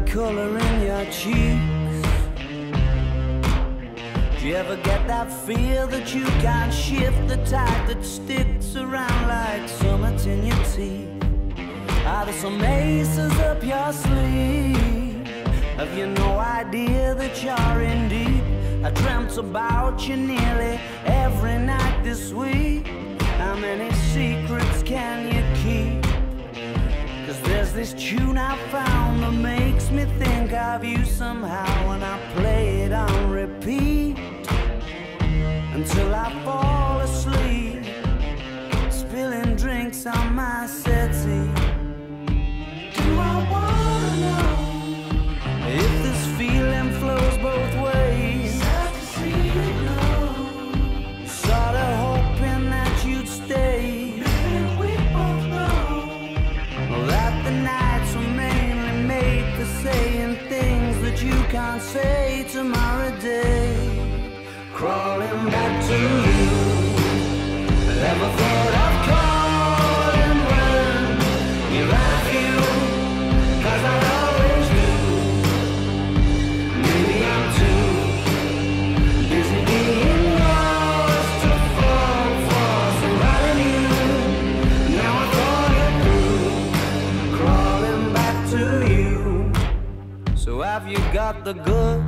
color in your cheeks? Do you ever get that feel that you can't shift, the tide that sticks around like summits in your teeth? Are there some aces up your sleeve? Have you no idea that you're in deep? I dreamt about you nearly every night this week. How many secrets can you keep? 'Cause there's this tune I found that makes me think of you somehow, and I play it on repeat until I fall asleep, spilling drinks on my settee. Do I wanna know if this feeling flows both ways? Sad to see you go. Sorta hoping that you'd stay. Maybe we both know that the nights were mainly made for saying things that you can't say tomorrow day. Crawling back to you. Ever thought of calling when you're out of you? 'Cause I always do. Maybe I'm too busy being lost to fall for somebody new. Now I thought it through, crawling back to you. So have you got the goods?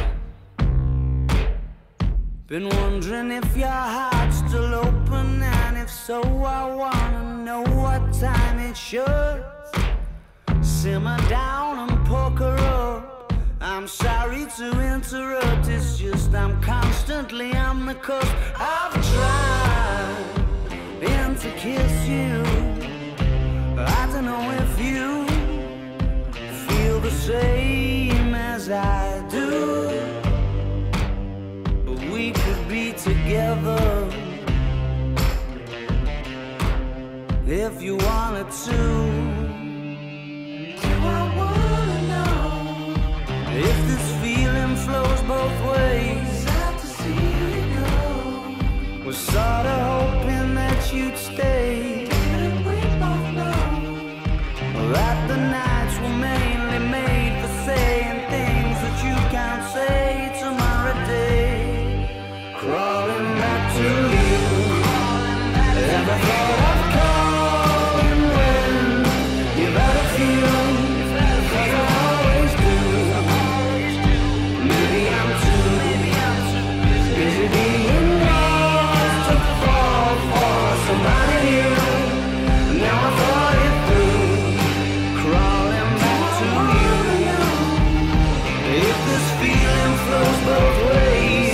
Been wondering if your heart's still open, and if so, I wanna know what time it should. Simmer down and poker up. I'm sorry to interrupt, it's just I'm constantly on the cusp. I've tried been to kiss you. I don't know if you feel the same as I do. We could be together if you wanted to. Do I wanna know if this feeling flows both ways? Sad to see you go. We're sorta hoping that you'd stay. Didn't we both know that the nights were mainly made for saying things that you can't say tomorrow day? Crawling back to you. Ever thought of calling when you've had a few? 'Cause I always do. Maybe I'm too busy being lost to fall for somebody new. Now I thought it through, crawling back to you. If this feeling flows both ways,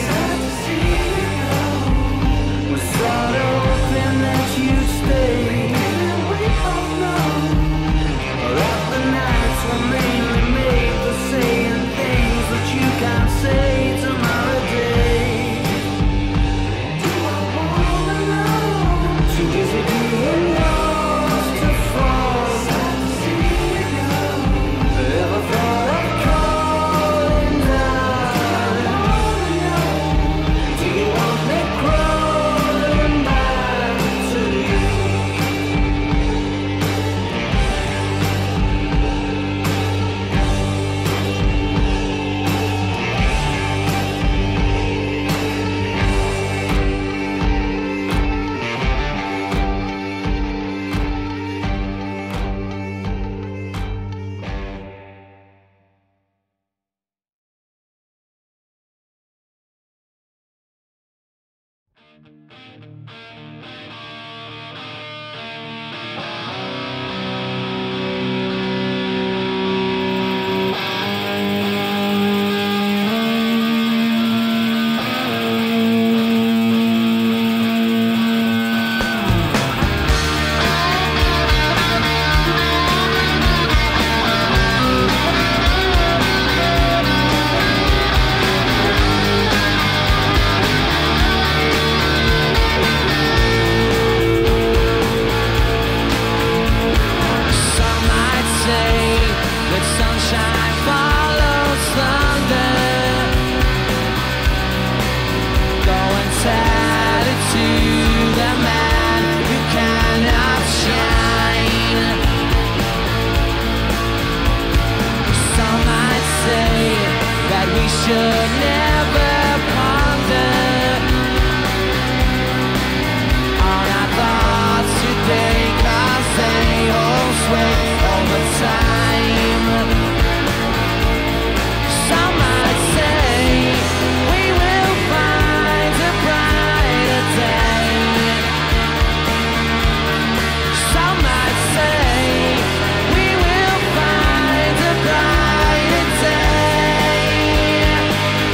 sorta hoping that you'd stay. We both know that the nights were mainly made for saying things that you can't say tomorrow day. Do I wanna know? Too busy being lost to fall. Sad to see you go. Ever thought of calling down? Do you want me cry? should never ponder on our thoughts today, 'cause they hold sway over time. Some might say we will find a brighter day. Some might say we will find a brighter day.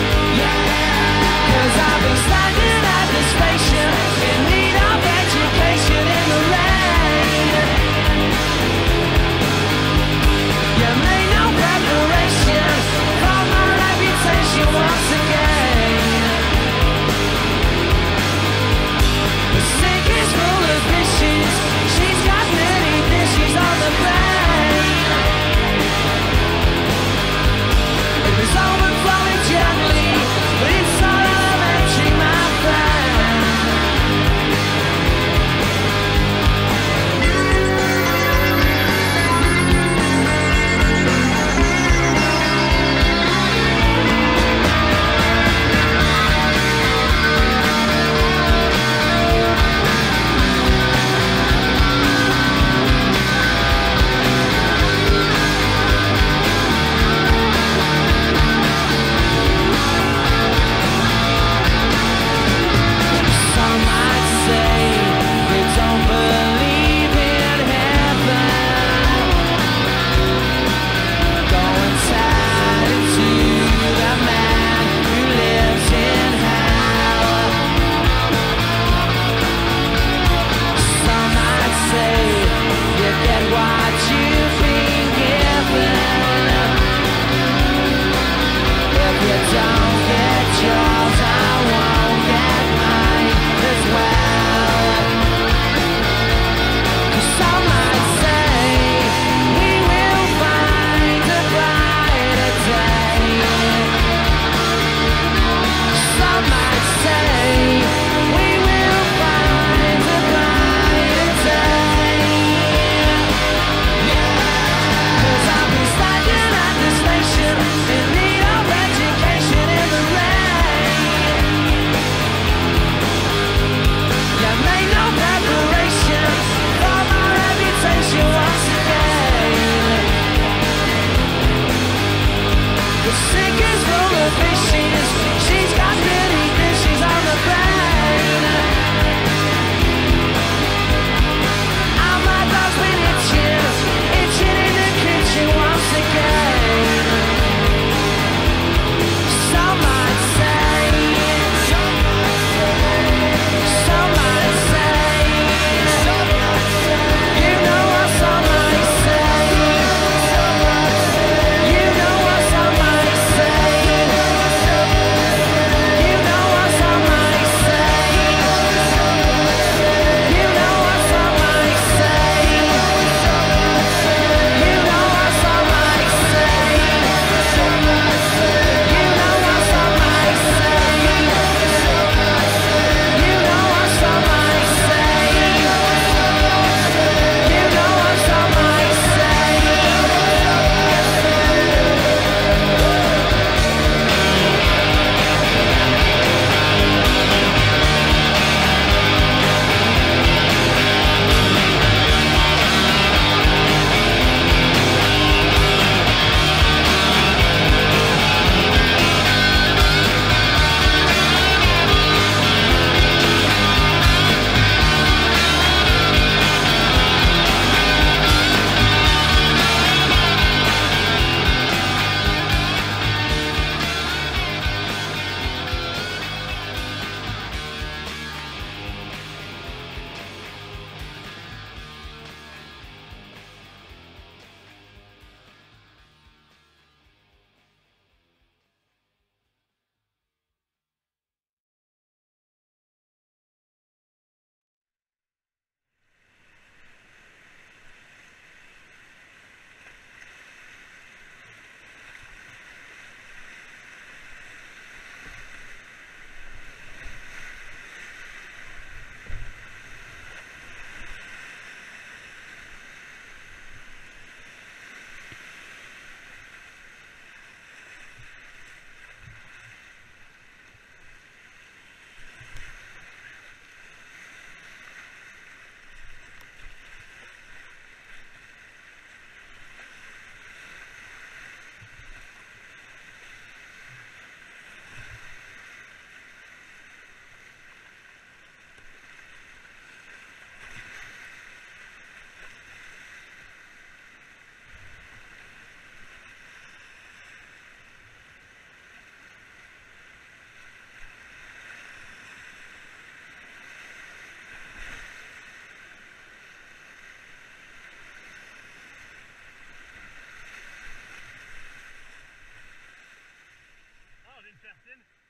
Captain.